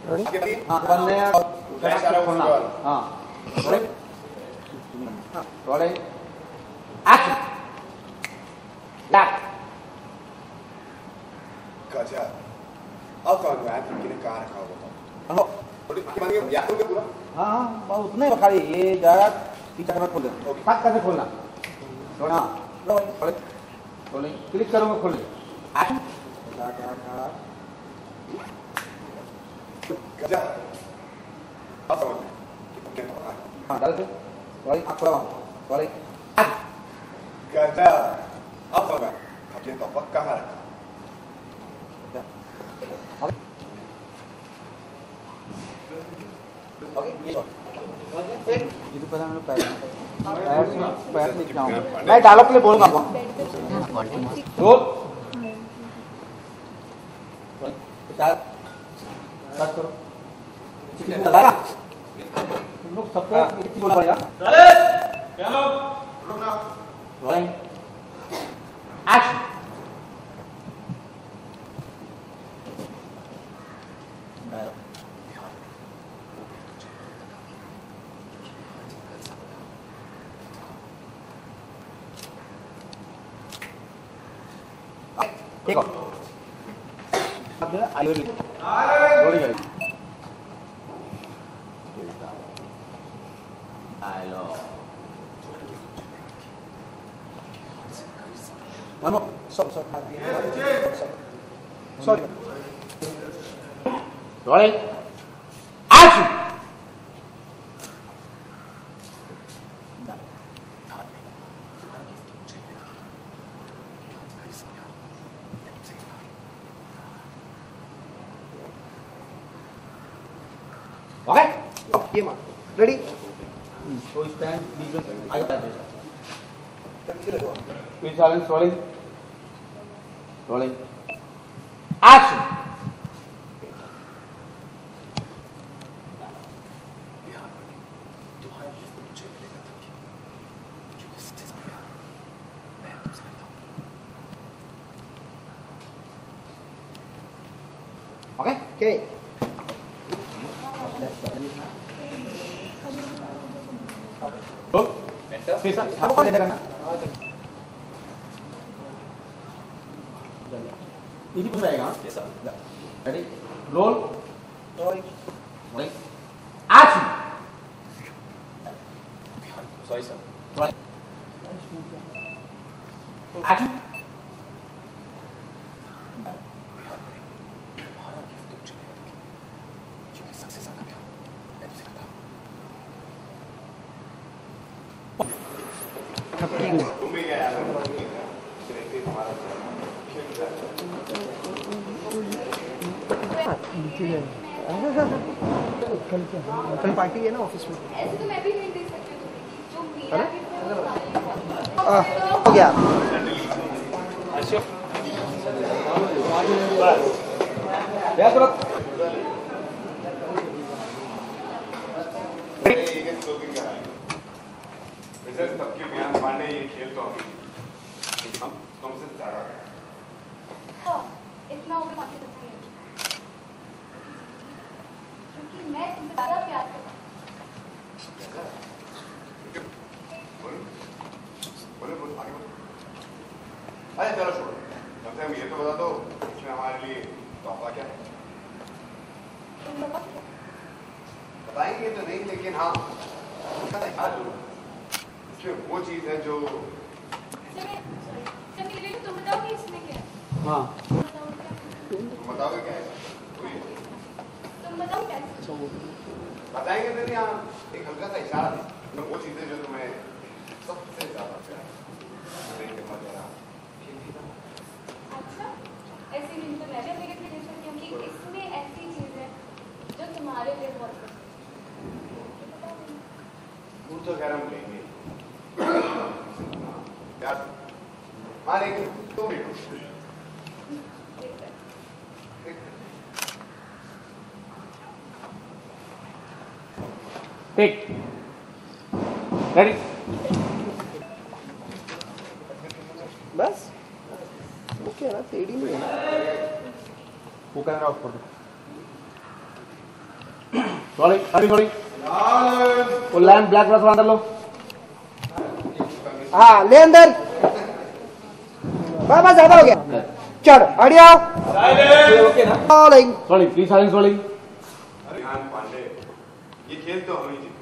हाँ बनने खोलना हाँ रोलिंग एक्शन लैप गजब अब तो मैं थपकी ने कहाँ रखा होगा तो याद होगा पूरा हाँ हाँ उतने खाली ये जाएगा पीछे का खोल दे पास करके खोलना हाँ रोलिंग क्लिक करूँगा खोल एक्शन गजब अब समझ में हाँ डाल दे रोलिंग आँख खोला रोलिंग गजब अब समझ में थपकी ने तो कहाँ रखा itu pernah lu पैर लिख जाऊंगा मैं डायलॉग के लिए बोलूंगा आपको रोल स्टार्ट करो लगाया तुम लोग सबको एक बोलना पड़ेगा चले चलो रुकना रोलिंग एक्शन ठीक है अब जो है आई विल रोलिंग है हेलो मानो सॉरी रोलिंग एक्शन Okay? ये मान ready So stand, I got this. Please silence, rolling. Rolling. Action! Okay? Okay. Roll. Please, आप कौन लेने का ना? इसी कुछ रहेगा? Yes sir. Ready? Roll. Rolling. Rolling. Action. Sorry sir. Rolling. Action. थपकी को कल पार्टी है ना ऑफिस में ऐसे तो मैं भी नहीं दे सकती जो मेरा हो गया थपकी वियान पांडे ये खेल तो अभी हम तुमसे ज्यादा इतना होगा बाकी तो नहीं क्योंकि मैं तुमसे ज्यादा प्यार करता हूँ बोले बोले बोल आगे बोल अरे चलो छोड़ो कम से कम ये तो बता दो इसमें हमारे लिए तोहफा क्या है तुम बताओ बताएंगे तो नहीं लेकिन हाँ उसका दिखा दो इसमें वो चीज है जो चलिए तुम बताओ कि इसमें क्या है हाँ तुम बताओगे क्या है तुम बताओ क्या है बताएंगे तो नहीं हाँ एक हल्का सा इशारा दे वो चीजें जो तुम्हें सबसे ज्यादा प्यार अच्छा ऐसी नहीं तो मैं भी अपने लिए ले सकती हूँ कि इसमें ऐसी चीज है जो तुम्हारे लिए बहुत वो तो खैर हम लेंगे यार हाँ लेकिन तुम भी Take. Ready? बस ओके ना टेढ़ी नहीं है वो कैमरा ऑफ कर दो रोलिंग वो लैंप ब्लैक थोड़ा अंदर लो। हाँ ले अंदर, बस ज्यादा हो गया। चढ़ audio rolling. Please silence rolling. Vihan Pandey, ये खेल तो हम ही जीते।